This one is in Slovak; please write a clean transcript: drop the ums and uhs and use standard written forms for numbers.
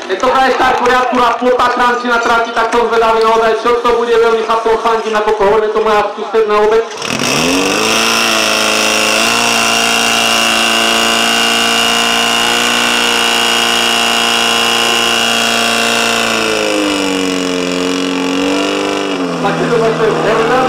Je to praje tá poriadku na pôpatranci na trati, tak som zvedavý naozaj, čo to bude, veľmi sa to fandí, nakoľko hovorím, to moja susedná obec. Tak to je 17.